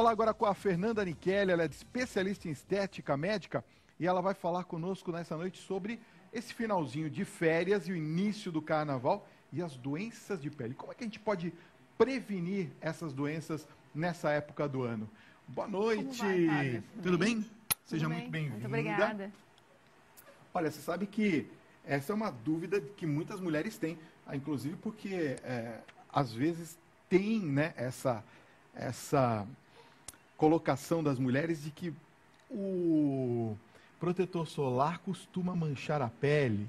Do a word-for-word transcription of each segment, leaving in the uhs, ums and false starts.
falar agora com a Fernanda Nichelli, ela é especialista em estética médica e ela vai falar conosco nessa noite sobre esse finalzinho de férias e o início do carnaval e as doenças de pele. Como é que a gente pode prevenir essas doenças nessa época do ano? Boa noite! Vai, Tudo bem? bem? Seja Tudo muito bem? bem-vinda. Muito obrigada. Olha, você sabe que essa é uma dúvida que muitas mulheres têm, inclusive porque é, às vezes tem, né, essa, essa colocação das mulheres de que o protetor solar costuma manchar a pele.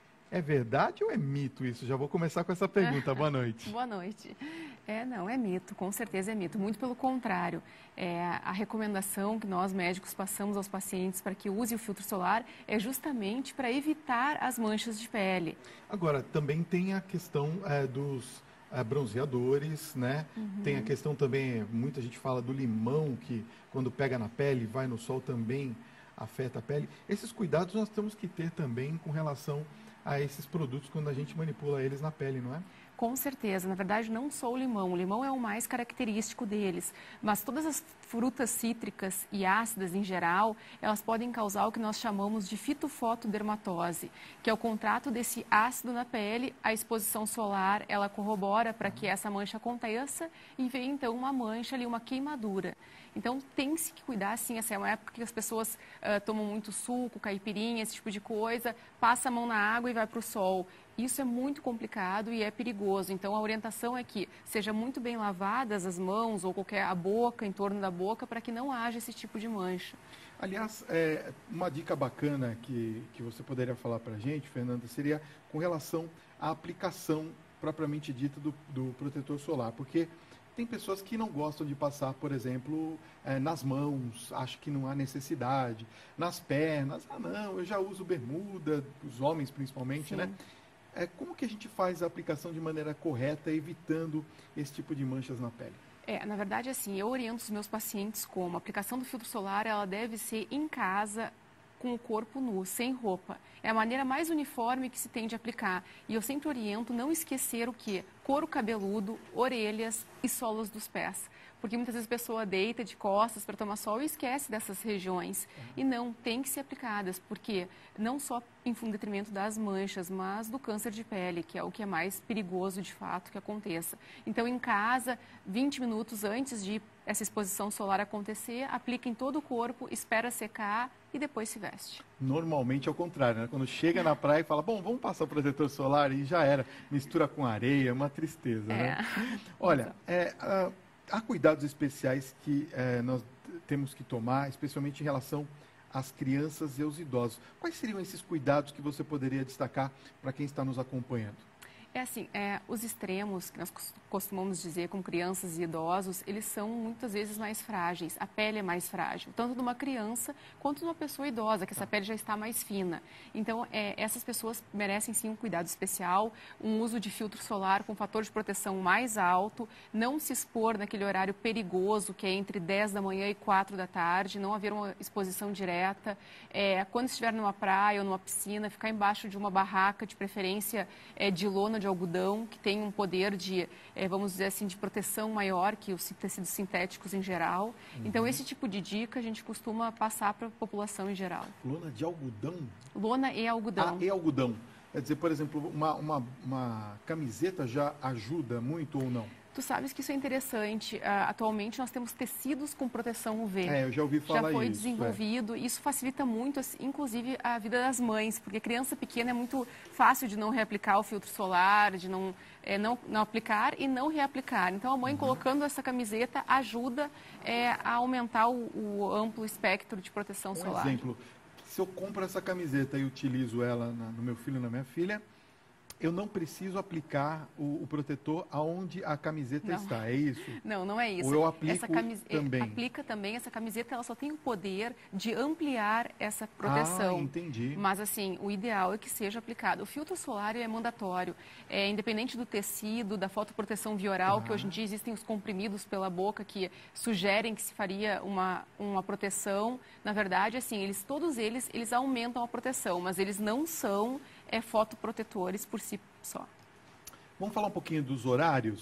É verdade ou é mito isso? Já vou começar com essa pergunta. Boa noite. Boa noite. É, não, é mito, com certeza é mito. Muito pelo contrário. É, a recomendação que nós médicos passamos aos pacientes para que use o filtro solar é justamente para evitar as manchas de pele. Agora, também tem a questão é, dos é, bronzeadores, né? Uhum. Tem a questão também, muita gente fala do limão, que quando pega na pele, vai no sol também afeta a pele. Esses cuidados nós temos que ter também com relação a esses produtos quando a gente manipula eles na pele, não é? Com certeza. Na verdade, não só o limão. O limão é o mais característico deles. Mas todas as frutas cítricas e ácidas em geral, elas podem causar o que nós chamamos de fitofotodermatose, que é o contrato desse ácido na pele. A exposição solar, ela corrobora para que essa mancha aconteça e vem então uma mancha ali, uma queimadura. Então, tem-se que cuidar, sim. Essa é uma época que as pessoas uh, tomam muito suco, caipirinha, esse tipo de coisa, passa a mão na água e vai para o sol. Isso é muito complicado e é perigoso. Então, a orientação é que seja muito bem lavadas as mãos ou qualquer a boca, em torno da boca, para que não haja esse tipo de mancha. Aliás, é, uma dica bacana que, que você poderia falar para a gente, Fernanda, seria com relação à aplicação propriamente dita do, do protetor solar, porque tem pessoas que não gostam de passar, por exemplo, é, nas mãos, acho que não há necessidade, nas pernas, ah não, eu já uso bermuda, os homens principalmente, Sim. né? É, como que a gente faz a aplicação de maneira correta, evitando esse tipo de manchas na pele? É, na verdade, assim, eu oriento os meus pacientes como a aplicação do filtro solar, ela deve ser em casa, com o corpo nu, sem roupa. É a maneira mais uniforme que se tem de aplicar. E eu sempre oriento não esquecer o quê? Couro cabeludo, orelhas e solos dos pés. Porque muitas vezes a pessoa deita de costas para tomar sol e esquece dessas regiões. E não, tem que ser aplicadas, porque não só em detrimento das manchas, mas do câncer de pele, que é o que é mais perigoso de fato que aconteça. Então, em casa, vinte minutos antes de essa exposição solar acontecer, aplica em todo o corpo, espera secar e depois se veste. Normalmente é o contrário, né? Quando chega na praia e fala, bom, vamos passar o protetor solar e já era. Mistura com areia, uma tristeza, é. né? Olha, é, uh, há cuidados especiais que uh, nós temos que tomar, especialmente em relação às crianças e aos idosos. Quais seriam esses cuidados que você poderia destacar para quem está nos acompanhando? É assim, é, os extremos, que nós costumamos dizer com crianças e idosos, eles são muitas vezes mais frágeis, a pele é mais frágil, tanto de uma criança quanto de uma pessoa idosa, que essa pele já está mais fina. Então, é, essas pessoas merecem sim um cuidado especial, um uso de filtro solar com fator de proteção mais alto, não se expor naquele horário perigoso, que é entre dez da manhã e quatro da tarde, não haver uma exposição direta. É, quando estiver numa praia ou numa piscina, ficar embaixo de uma barraca, de preferência é, de lona de algodão, que tem um poder de, eh, vamos dizer assim, de proteção maior que os tecidos sintéticos em geral. Uhum. Então, esse tipo de dica a gente costuma passar para a população em geral. Lona de algodão? Lona e algodão. Ah, e algodão. Quer dizer, por exemplo, uma, uma, uma camiseta já ajuda muito ou não? Tu sabes que isso é interessante. Uh, atualmente nós temos tecidos com proteção U V. É, eu já ouvi falar isso. Já foi isso, desenvolvido. É. Isso facilita muito, inclusive, a vida das mães, porque criança pequena é muito fácil de não reaplicar o filtro solar, de não, é, não, não aplicar e não reaplicar. Então, a mãe uhum. colocando essa camiseta ajuda é, a aumentar o, o amplo espectro de proteção um solar. Por exemplo, se eu compro essa camiseta e utilizo ela na, no meu filho e na minha filha, eu não preciso aplicar o, o protetor aonde a camiseta não. está, é isso? Não, não é isso. Ou eu aplico essa camis... também? Aplica também. Essa camiseta ela só tem o poder de ampliar essa proteção. Ah, entendi. Mas, assim, o ideal é que seja aplicado. O filtro solar é mandatório. É, independente do tecido, da fotoproteção via oral, ah. que hoje em dia existem os comprimidos pela boca que sugerem que se faria uma, uma proteção. Na verdade, assim, eles, todos eles, eles aumentam a proteção, mas eles não são é, fotoprotetores por si só. Vamos falar um pouquinho dos horários.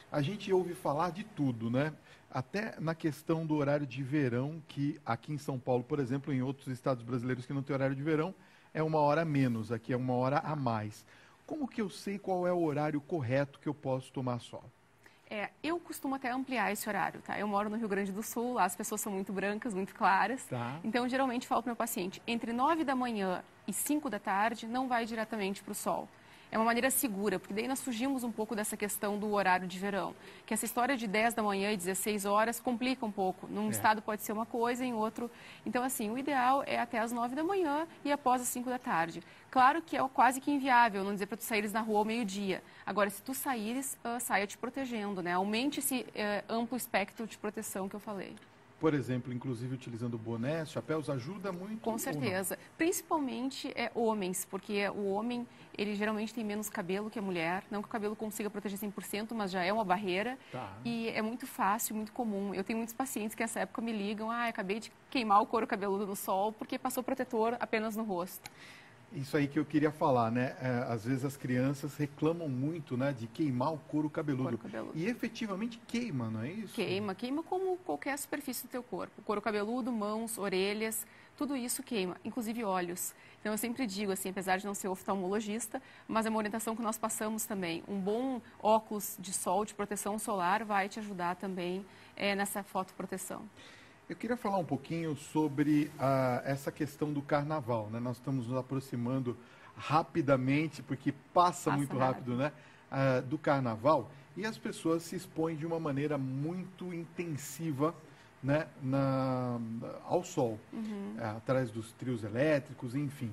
A gente ouve falar de tudo, né? Até na questão do horário de verão, que aqui em São Paulo, por exemplo, em outros estados brasileiros que não tem horário de verão, é uma hora a menos, aqui é uma hora a mais. Como que eu sei qual é o horário correto que eu posso tomar sol? É, eu costumo até ampliar esse horário, tá? Eu moro no Rio Grande do Sul, lá as pessoas são muito brancas, muito claras. Tá. Então, geralmente, falo para o meu paciente, entre nove da manhã e cinco da tarde, não vai diretamente para o sol. É uma maneira segura, porque daí nós fugimos um pouco dessa questão do horário de verão. Que essa história de dez da manhã e dezesseis horas complica um pouco. Num É. estado pode ser uma coisa, em outro... Então, assim, o ideal é até as nove da manhã e após as cinco da tarde. Claro que é quase que inviável não dizer para tu saíres na rua ao meio-dia. Agora, se tu saíres, uh, saia te protegendo, né? Aumente esse uh, amplo espectro de proteção que eu falei. Por exemplo, inclusive utilizando boné, chapéus, ajuda muito? Com certeza. Principalmente é, homens, porque o homem, ele geralmente tem menos cabelo que a mulher. Não que o cabelo consiga proteger cem por cento, mas já é uma barreira. Tá. E é muito fácil, muito comum. Eu tenho muitos pacientes que nessa época me ligam, ah, acabei de queimar o couro cabeludo no sol porque passou protetor apenas no rosto. Isso aí que eu queria falar, né? É, às vezes as crianças reclamam muito, né, de queimar o couro cabeludo. Couro cabeludo. E efetivamente queima, não é isso? Queima, queima como qualquer superfície do teu corpo. Couro cabeludo, mãos, orelhas, tudo isso queima, inclusive olhos. Então eu sempre digo, assim, apesar de não ser oftalmologista, mas é uma orientação que nós passamos também. Um bom óculos de sol, de proteção solar, vai te ajudar também é, nessa fotoproteção. Eu queria falar um pouquinho sobre ah, essa questão do carnaval, né? Nós estamos nos aproximando rapidamente, porque passa, passa muito rápido, rápido né? Ah, do carnaval, e as pessoas se expõem de uma maneira muito intensiva, né? Na, ao sol, uhum. é, atrás dos trios elétricos, enfim.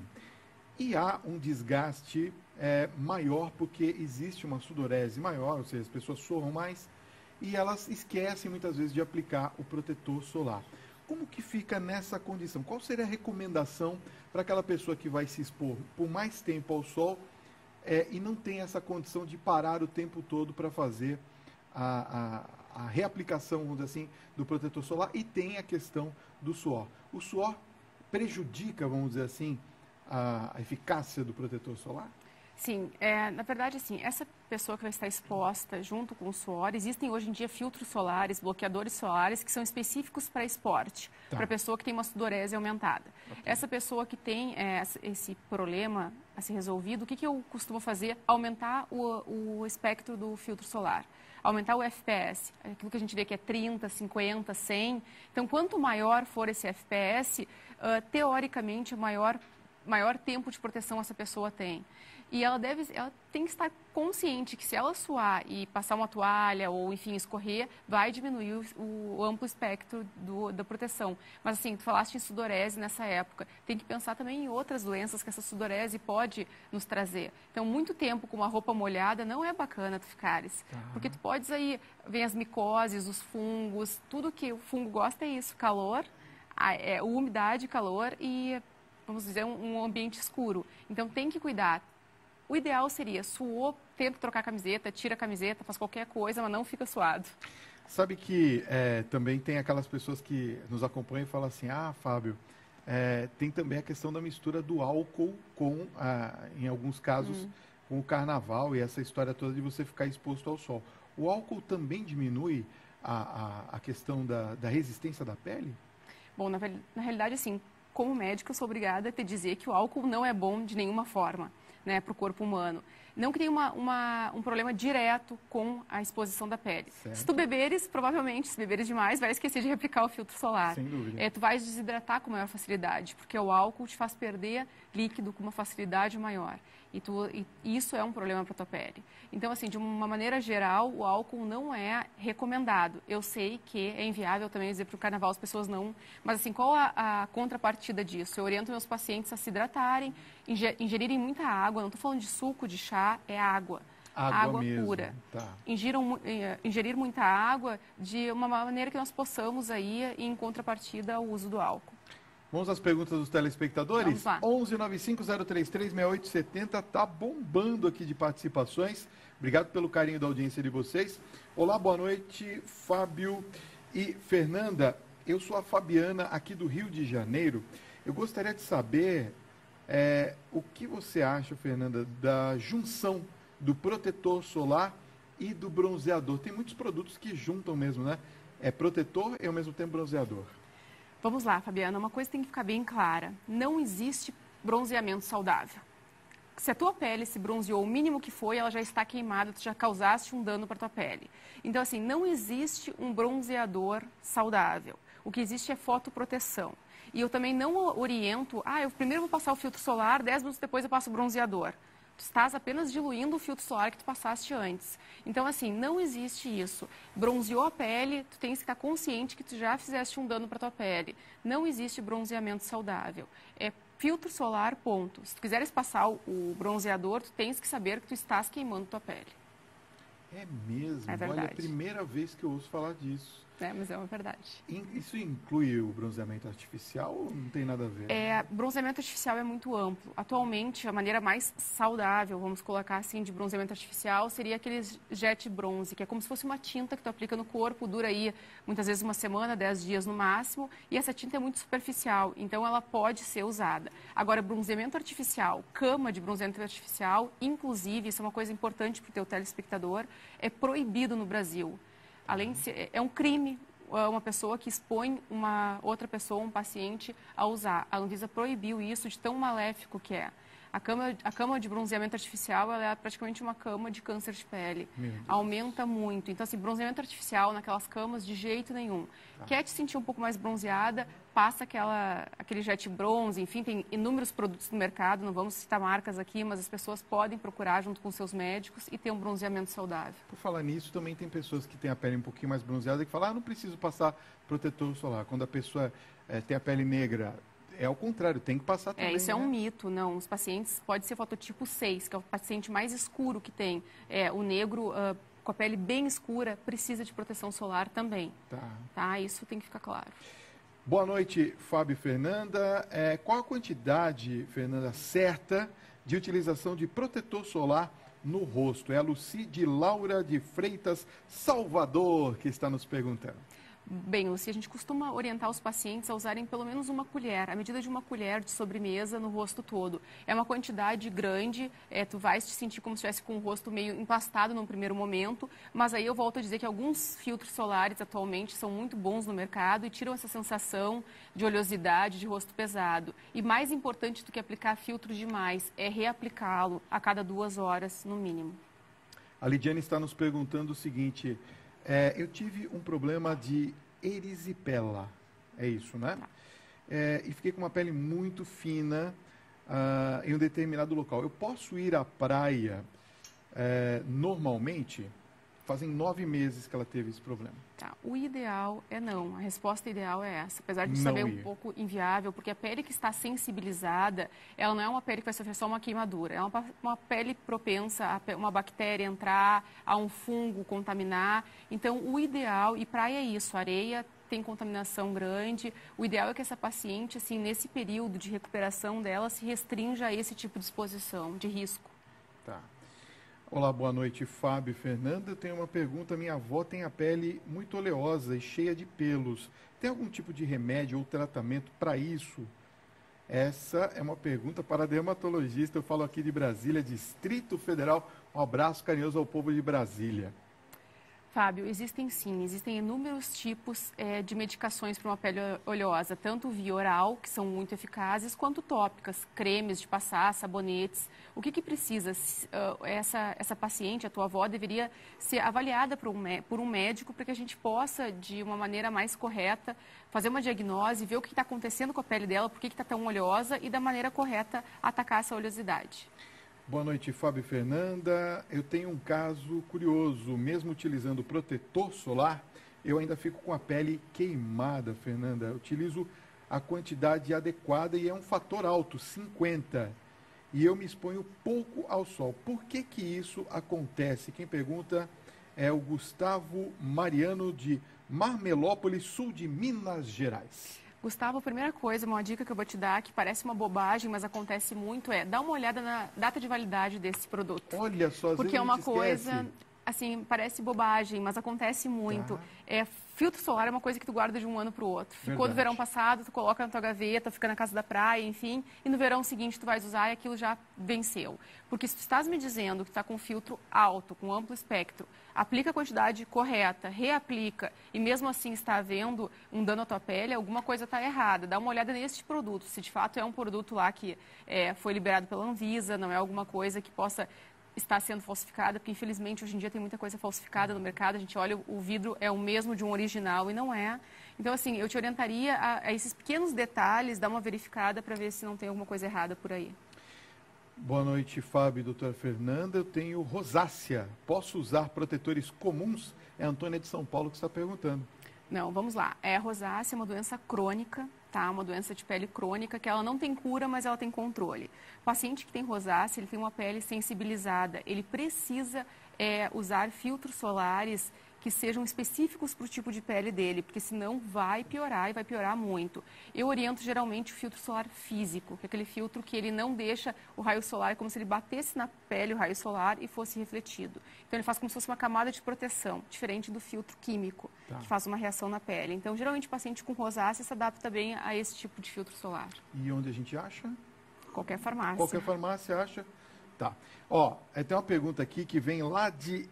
E há um desgaste é, maior, porque existe uma sudorese maior, ou seja, as pessoas suam mais, e elas esquecem muitas vezes de aplicar o protetor solar. Como que fica nessa condição? Qual seria a recomendação para aquela pessoa que vai se expor por mais tempo ao sol é, e não tem essa condição de parar o tempo todo para fazer a, a, a reaplicação, vamos dizer assim, do protetor solar, e tem a questão do suor? O suor prejudica, vamos dizer assim, a, a eficácia do protetor solar? Sim, é, na verdade, assim, essa pessoa que vai estar exposta junto com o suor, existem hoje em dia filtros solares, bloqueadores solares, que são específicos para esporte, tá. Para a pessoa que tem uma sudorese aumentada. Okay. Essa pessoa que tem é, esse problema a ser resolvido, o que, que eu costumo fazer? Aumentar o, o espectro do filtro solar. Aumentar o F P S, aquilo que a gente vê que é trinta, cinquenta, cem. Então, quanto maior for esse F P S, uh, teoricamente, maior, maior tempo de proteção essa pessoa tem. E ela deve, ela tem que estar consciente que se ela suar e passar uma toalha ou, enfim, escorrer, vai diminuir o, o amplo espectro do, da proteção. Mas, assim, tu falaste em sudorese nessa época. Tem que pensar também em outras doenças que essa sudorese pode nos trazer. Então, muito tempo com uma roupa molhada não é bacana tu ficares. Tá. Porque tu podes aí, vem as micoses, os fungos, tudo que o fungo gosta é isso, calor, a, é, umidade, calor e, vamos dizer, um, um ambiente escuro. Então, tem que cuidar. O ideal seria, suou, tenta trocar a camiseta, tira a camiseta, faz qualquer coisa, mas não fica suado. Sabe que é, também tem aquelas pessoas que nos acompanham e falam assim, ah, Fábio, é, tem também a questão da mistura do álcool com, ah, em alguns casos, hum. com o carnaval e essa história toda de você ficar exposto ao sol. O álcool também diminui a, a, a questão da, da resistência da pele? Bom, na, na realidade, assim, como médica, eu sou obrigada a te dizer que o álcool não é bom de nenhuma forma. Né, para o corpo humano. Não que tenha uma, uma, um problema direto com a exposição da pele. Certo. Se tu beberes, provavelmente, se beberes demais, vai esquecer de replicar o filtro solar. Sem dúvida. É, tu vais desidratar com maior facilidade, porque o álcool te faz perder líquido com uma facilidade maior. E, tu, e isso é um problema para a tua pele. Então, assim, de uma maneira geral, o álcool não é recomendado. Eu sei que é inviável também dizer para o carnaval as pessoas não... Mas, assim, qual a, a contrapartida disso? Eu oriento meus pacientes a se hidratarem, ingerirem muita água. Não estou falando de suco, de chá, é água. Água, água mesmo. Pura. Tá. Ingiram, ingerir muita água de uma maneira que nós possamos aí, em contrapartida ao uso do álcool. Vamos às perguntas dos telespectadores? onze nove cinco zero três três seis oito sete zero, tá bombando aqui de participações. Obrigado pelo carinho da audiência de vocês. Olá, boa noite, Fábio e Fernanda. Eu sou a Fabiana, aqui do Rio de Janeiro. Eu gostaria de saber é, o que você acha, Fernanda, da junção do protetor solar e do bronzeador. Tem muitos produtos que juntam mesmo, né? É protetor e ao mesmo tempo bronzeador. Vamos lá, Fabiana, uma coisa tem que ficar bem clara. Não existe bronzeamento saudável. Se a tua pele se bronzeou o mínimo que foi, ela já está queimada, tu já causaste um dano para a tua pele. Então, assim, não existe um bronzeador saudável. O que existe é fotoproteção. E eu também não oriento, ah, eu primeiro vou passar o filtro solar, dez minutos depois eu passo o bronzeador. Tu estás apenas diluindo o filtro solar que tu passaste antes. Então, assim, não existe isso. Bronzeou a pele, tu tens que estar consciente que tu já fizeste um dano para tua pele. Não existe bronzeamento saudável. É filtro solar, ponto. Se tu quiseres passar o, o bronzeador, tu tens que saber que tu estás queimando tua pele. É mesmo? É verdade. Olha, é a primeira vez que eu ouço falar disso. É, mas é uma verdade. Isso inclui o bronzeamento artificial ou não tem nada a ver? É, bronzeamento artificial é muito amplo. Atualmente, a maneira mais saudável, vamos colocar assim, de bronzeamento artificial, seria aquele jet bronze, que é como se fosse uma tinta que tu aplica no corpo, dura aí muitas vezes uma semana, dez dias no máximo, e essa tinta é muito superficial, então ela pode ser usada. Agora, bronzeamento artificial, cama de bronzeamento artificial, inclusive, isso é uma coisa importante para o teu telespectador, é proibido no Brasil. Além de ser, é um crime uma pessoa que expõe uma outra pessoa, um paciente, a usar. A Anvisa proibiu isso de tão maléfico que é. A cama, a cama de bronzeamento artificial ela é praticamente uma cama de câncer de pele. Aumenta muito. Então, assim, bronzeamento artificial naquelas camas, de jeito nenhum. Tá. Quer te sentir um pouco mais bronzeada, passa aquela, aquele jet bronze, enfim, tem inúmeros produtos no mercado, não vamos citar marcas aqui, mas as pessoas podem procurar junto com seus médicos e ter um bronzeamento saudável. Por falar nisso, também tem pessoas que têm a pele um pouquinho mais bronzeada que falam, ah, não preciso passar protetor solar. Quando a pessoa é, tem a pele negra, é ao contrário, tem que passar também. É, isso né? é um mito, não. Os pacientes, pode ser fototipo seis, que é o paciente mais escuro que tem. É, o negro, uh, com a pele bem escura, precisa de proteção solar também. Tá. Tá? Isso tem que ficar claro. Boa noite, Fábio e Fernanda. É, qual a quantidade, Fernanda, certa de utilização de protetor solar no rosto? É a Luci de Laura de Freitas, Salvador, que está nos perguntando. Bem, Luci, a gente costuma orientar os pacientes a usarem pelo menos uma colher, a medida de uma colher de sobremesa no rosto todo. É uma quantidade grande, é, tu vais te sentir como se estivesse com o rosto meio empastado num primeiro momento, mas aí eu volto a dizer que alguns filtros solares atualmente são muito bons no mercado e tiram essa sensação de oleosidade, de rosto pesado. E mais importante do que aplicar filtro demais é reaplicá-lo a cada duas horas, no mínimo. A Lidiane está nos perguntando o seguinte... É, eu tive um problema de erisipela, é isso, né? É, e fiquei com uma pele muito fina uh, em um determinado local. Eu posso ir à praia é, normalmente? Fazem nove meses que ela teve esse problema. Tá. O ideal é não. A resposta ideal é essa. Apesar de não saber ir. um pouco inviável, porque a pele que está sensibilizada, ela não é uma pele que vai sofrer só uma queimadura. É uma, uma pele propensa a uma bactéria entrar, a um fungo contaminar. Então, o ideal, e praia é isso, areia tem contaminação grande. O ideal é que essa paciente, assim, nesse período de recuperação dela, se restrinja a esse tipo de exposição, de risco. Tá. Olá, boa noite, Fábio e Fernanda. Eu tenho uma pergunta. Minha avó tem a pele muito oleosa e cheia de pelos. Tem algum tipo de remédio ou tratamento para isso? Essa é uma pergunta para dermatologista. Eu falo aqui de Brasília, Distrito Federal. Um abraço carinhoso ao povo de Brasília. Fábio, existem sim, existem inúmeros tipos é, de medicações para uma pele oleosa, tanto via oral, que são muito eficazes, quanto tópicas, cremes de passar, sabonetes. O que que precisa? Essa, essa paciente, a tua avó, deveria ser avaliada por um, por um médico para que a gente possa, de uma maneira mais correta, fazer uma diagnose, ver o que está acontecendo com a pele dela, por que está tão oleosa e da maneira correta atacar essa oleosidade. Boa noite, Fábio e Fernanda. Eu tenho um caso curioso. Mesmo utilizando protetor solar, eu ainda fico com a pele queimada, Fernanda. Eu utilizo a quantidade adequada e é um fator alto, cinquenta. E eu me exponho pouco ao sol. Por que que isso acontece? Quem pergunta é o Gustavo Mariano, de Marmelópolis, sul de Minas Gerais. Gustavo, a primeira coisa, uma dica que eu vou te dar, que parece uma bobagem, mas acontece muito, é dar uma olhada na data de validade desse produto. Olha só, às Porque vezes é uma a gente coisa, esquece. assim, parece bobagem, mas acontece muito. Tá. É, filtro solar é uma coisa que tu guarda de um ano para o outro. Ficou Verdade. do verão passado, tu coloca na tua gaveta, fica na casa da praia, enfim, e no verão seguinte tu vais usar e aquilo já venceu. Porque se tu estás me dizendo que tu está com filtro alto, com amplo espectro, aplica a quantidade correta, reaplica, e mesmo assim está havendo um dano à tua pele, alguma coisa está errada. Dá uma olhada neste produto, se de fato é um produto lá que é, foi liberado pela Anvisa, não é alguma coisa que possa está sendo falsificada, porque infelizmente hoje em dia tem muita coisa falsificada no mercado, a gente olha, o vidro é o mesmo de um original e não é. Então, assim, eu te orientaria a, a esses pequenos detalhes, dar uma verificada para ver se não tem alguma coisa errada por aí. Boa noite, Fábio e doutora Fernanda. Eu tenho rosácea. Posso usar protetores comuns? É a Antônia de São Paulo que está perguntando. Não, vamos lá. É, a rosácea é uma doença crônica, tá? Uma doença de pele crônica que ela não tem cura, mas ela tem controle. O paciente que tem rosácea, ele tem uma pele sensibilizada, ele precisa é, usar filtros solares que sejam específicos para o tipo de pele dele, porque senão vai piorar e vai piorar muito. Eu oriento geralmente o filtro solar físico, que é aquele filtro que ele não deixa o raio solar, é como se ele batesse na pele o raio solar e fosse refletido. Então ele faz como se fosse uma camada de proteção, diferente do filtro químico, tá, que faz uma reação na pele. Então geralmente o paciente com rosácea se adapta bem a esse tipo de filtro solar. E onde a gente acha? Qualquer farmácia. Qualquer farmácia acha? Tá. Ó, tem uma pergunta aqui que vem lá de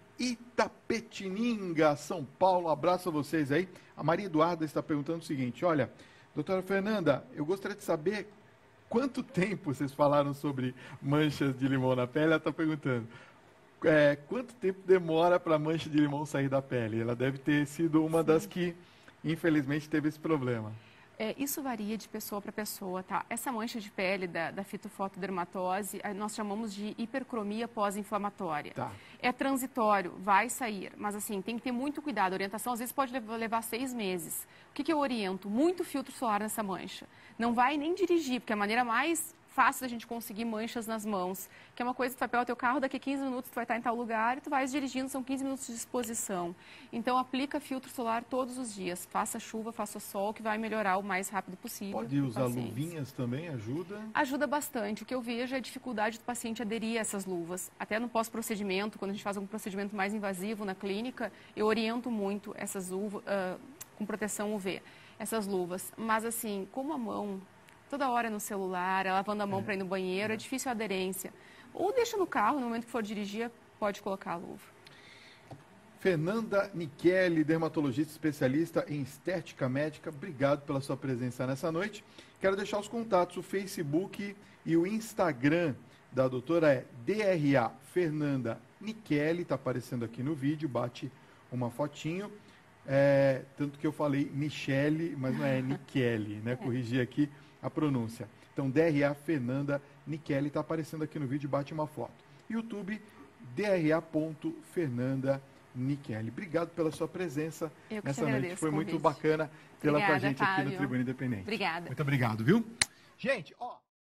Itapetininga, São Paulo. Abraço a vocês aí. A Maria Eduarda está perguntando o seguinte: olha, doutora Fernanda, eu gostaria de saber quanto tempo vocês falaram sobre manchas de limão na pele. Ela está perguntando é, quanto tempo demora para a mancha de limão sair da pele. Ela deve ter sido uma Sim. das que, infelizmente, teve esse problema. É, isso varia de pessoa para pessoa, tá? Essa mancha de pele da, da fitofotodermatose, nós chamamos de hipercromia pós-inflamatória. Tá. É transitório, vai sair, mas assim, tem que ter muito cuidado. A orientação às vezes pode levar, levar seis meses. O que, que eu oriento? Muito filtro solar nessa mancha. Não vai nem dirigir, porque a maneira mais fácil da gente conseguir manchas nas mãos, que é uma coisa que tu vai pegar o teu carro, daqui a quinze minutos tu vai estar em tal lugar e tu vais dirigindo, são quinze minutos de exposição. Então, aplica filtro solar todos os dias, faça chuva, faça sol, que vai melhorar o mais rápido possível. Pode usar luvinhas também, ajuda? Ajuda bastante. O que eu vejo é a dificuldade do paciente aderir a essas luvas. Até no pós-procedimento, quando a gente faz um procedimento mais invasivo na clínica, eu oriento muito essas uvas, uh, com proteção U V, essas luvas. Mas assim, como a mão toda hora no celular, lavando a mão é. para ir no banheiro, é difícil a aderência. Ou deixa no carro, no momento que for dirigir, pode colocar a luva. Fernanda Nicheli, dermatologista especialista em estética médica, obrigado pela sua presença nessa noite. Quero deixar os contatos, o Facebook e o Instagram da doutora é D R A Fernanda Nicheli, está aparecendo aqui no vídeo, bate uma fotinho. É, tanto que eu falei Nicheli, mas não é Nicheli, né? Corrigi aqui a pronúncia. Então, D R A Fernanda Nicheli está aparecendo aqui no vídeo, bate uma foto. YouTube, D R A Fernanda Nicheli. Obrigado pela sua presença nessa noite. Foi muito bacana tê-la com a gente aqui no Tribuna Independente. Obrigada. Muito obrigado, viu? Gente, ó...